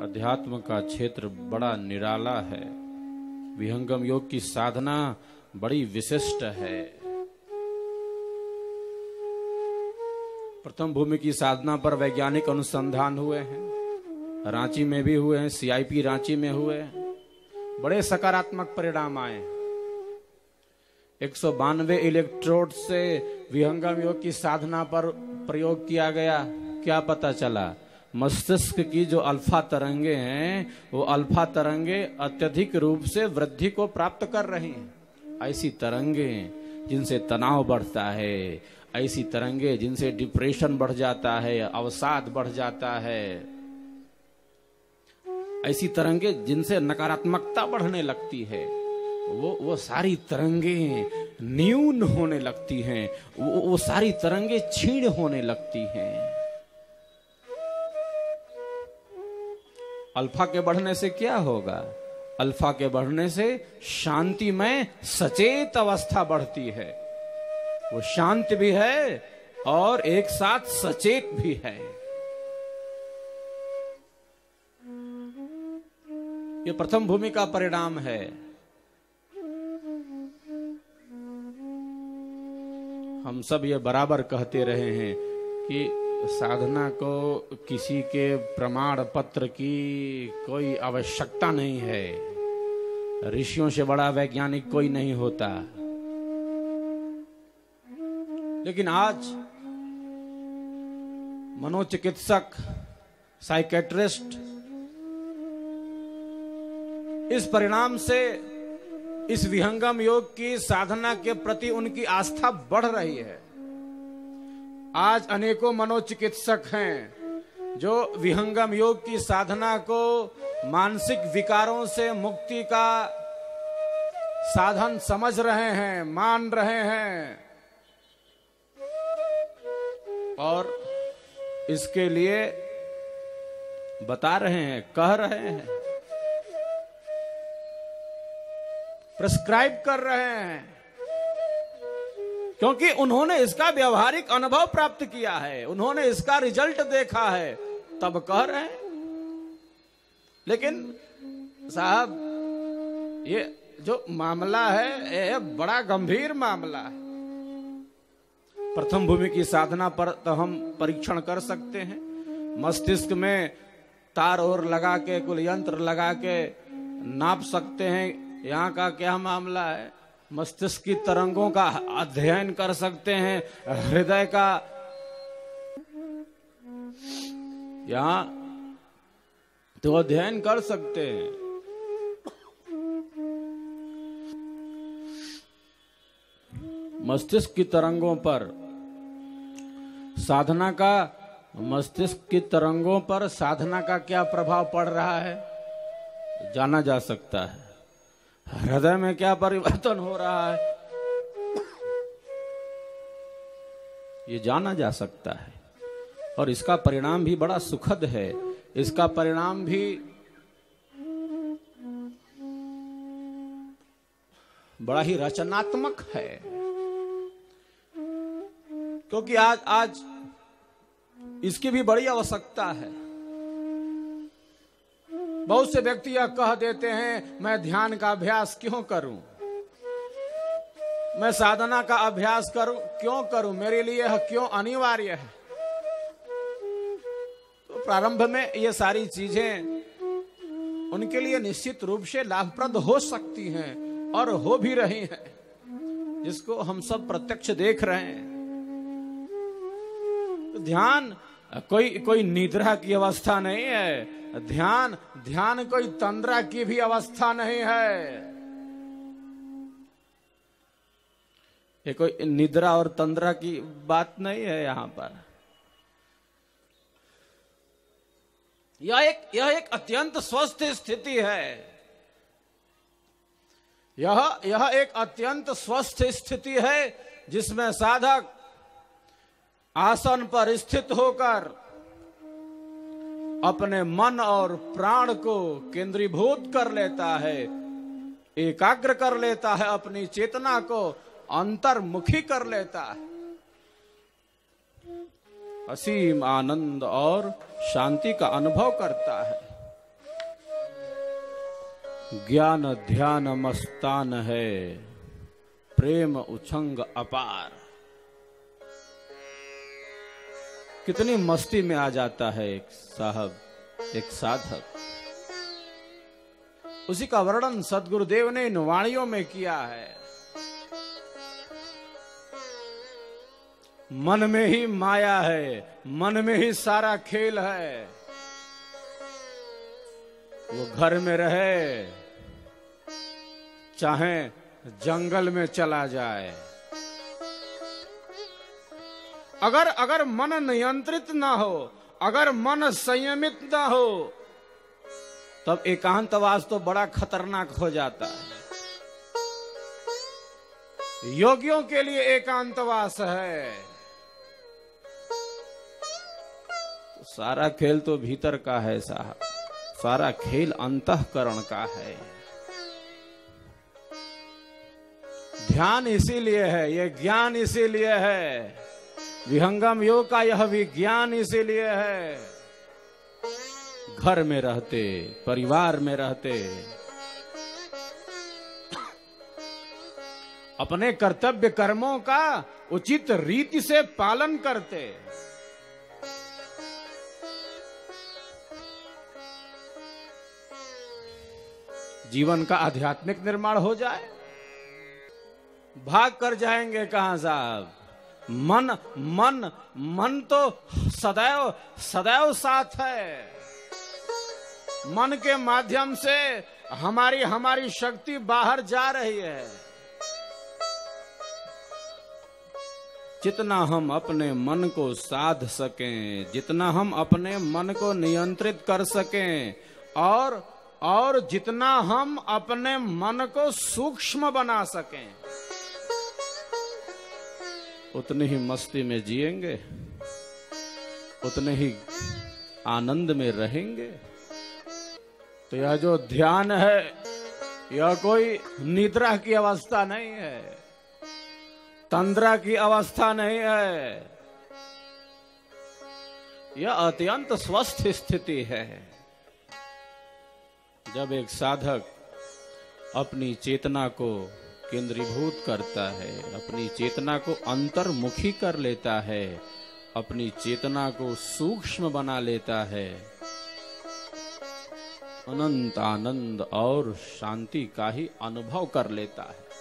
अध्यात्म का क्षेत्र बड़ा निराला है। विहंगम योग की साधना बड़ी विशिष्ट है। प्रथम भूमि की साधना पर वैज्ञानिक अनुसंधान हुए हैं, रांची में भी हुए हैं, सीआईपी रांची में हुए हैं, बड़े सकारात्मक परिणाम आए। 192 इलेक्ट्रोड से विहंगम योग की साधना पर प्रयोग किया गया। क्या पता चला? मस्तिष्क की जो अल्फा तरंगे हैं वो अल्फा तरंगे अत्यधिक रूप से वृद्धि को प्राप्त कर रही हैं। ऐसी तरंगे जिनसे तनाव बढ़ता है, ऐसी तरंगे जिनसे डिप्रेशन बढ़ जाता है, अवसाद बढ़ जाता है, ऐसी तरंगे जिनसे नकारात्मकता बढ़ने लगती है, वो सारी तरंगे न्यून होने लगती हैं, वो सारी तरंगे क्षीण होने लगती हैं। अल्फा के बढ़ने से क्या होगा? अल्फा के बढ़ने से शांति में सचेत अवस्था बढ़ती है। वो शांत भी है और एक साथ सचेत भी है। ये प्रथम भूमि का परिणाम है। हम सब ये बराबर कहते रहे हैं कि साधना को किसी के प्रमाण पत्र की कोई आवश्यकता नहीं है। ऋषियों से बड़ा वैज्ञानिक कोई नहीं होता। लेकिन आज मनोचिकित्सक, साइकेट्रिस्ट इस परिणाम से, इस विहंगम योग की साधना के प्रति उनकी आस्था बढ़ रही है। आज अनेकों मनोचिकित्सक हैं जो विहंगम योग की साधना को मानसिक विकारों से मुक्ति का साधन समझ रहे हैं, मान रहे हैं और इसके लिए बता रहे हैं, कह रहे हैं, प्रिस्क्राइब कर रहे हैं, क्योंकि उन्होंने इसका व्यवहारिक अनुभव प्राप्त किया है, उन्होंने इसका रिजल्ट देखा है, तब कह रहे हैं। लेकिन साहब, ये जो मामला है ये बड़ा गंभीर मामला है। प्रथम भूमि की साधना पर तो हम परीक्षण कर सकते हैं। मस्तिष्क में तार और लगा के, कुल यंत्र लगा के नाप सकते हैं यहाँ का क्या मामला है। मस्तिष्क की तरंगों का अध्ययन कर सकते हैं, हृदय का यहाँ तो अध्ययन कर सकते हैं। मस्तिष्क की तरंगों पर साधना का, मस्तिष्क की तरंगों पर साधना का क्या प्रभाव पड़ रहा है जाना जा सकता है। हृदय में क्या परिवर्तन हो रहा है ये जाना जा सकता है। और इसका परिणाम भी बड़ा सुखद है। इसका परिणाम भी बड़ा ही रचनात्मक है, क्योंकि आज इसकी भी बड़ी आवश्यकता है। बहुत से व्यक्ति यह कह देते हैं, मैं ध्यान का अभ्यास क्यों करूं, मैं साधना का अभ्यास क्यों करूं, मेरे लिए यह क्यों अनिवार्य है। तो प्रारंभ में ये सारी चीजें उनके लिए निश्चित रूप से लाभप्रद हो सकती हैं और हो भी रही हैं, जिसको हम सब प्रत्यक्ष देख रहे हैं। तो ध्यान कोई निद्रा की अवस्था नहीं है। ध्यान कोई तंद्रा की भी अवस्था नहीं है। ये कोई निद्रा और तंद्रा की बात नहीं है यहां पर। यह एक अत्यंत स्वस्थ स्थिति है। यह एक अत्यंत स्वस्थ स्थिति है जिसमें साधक आसन पर स्थित होकर अपने मन और प्राण को केंद्रीभूत कर लेता है, एकाग्र कर लेता है, अपनी चेतना को अंतर्मुखी कर लेता है। असीम आनंद और शांति का अनुभव करता है। ज्ञान ध्यान मस्तान है, प्रेम उछंग अपार। कितनी मस्ती में आ जाता है एक साहब, एक साधक। उसी का वर्णन सद्गुरुदेव ने इन वाणियों में किया है। मन में ही माया है, मन में ही सारा खेल है। वो घर में रहे चाहे जंगल में चला जाए, अगर मन नियंत्रित ना हो, अगर मन संयमित ना हो, तब एकांतवास तो बड़ा खतरनाक हो जाता है। योगियों के लिए एकांतवास है। तो सारा खेल तो भीतर का है साहब, सारा खेल अंतःकरण का है। ध्यान इसीलिए है, ये ज्ञान इसीलिए है, विहंगम योग का यह विज्ञान इसीलिए है। घर में रहते, परिवार में रहते, अपने कर्तव्य कर्मों का उचित रीति से पालन करते, जीवन का आध्यात्मिक निर्माण हो जाए। भाग कर जाएंगे कहां साहब? मन मन मन तो सदैव सदैव साथ है। मन के माध्यम से हमारी शक्ति बाहर जा रही है। जितना हम अपने मन को साध सकें, जितना हम अपने मन को नियंत्रित कर सकें, और जितना हम अपने मन को सूक्ष्म बना सकें, उतनी ही मस्ती में जिएंगे, उतने ही आनंद में रहेंगे। तो यह जो ध्यान है, यह कोई निद्रा की अवस्था नहीं है, तंद्रा की अवस्था नहीं है। यह अत्यंत स्वस्थ स्थिति है। जब एक साधक अपनी चेतना को केंद्रीभूत करता है, अपनी चेतना को अंतर्मुखी कर लेता है, अपनी चेतना को सूक्ष्म बना लेता है, अनंत आनंद और शांति का ही अनुभव कर लेता है।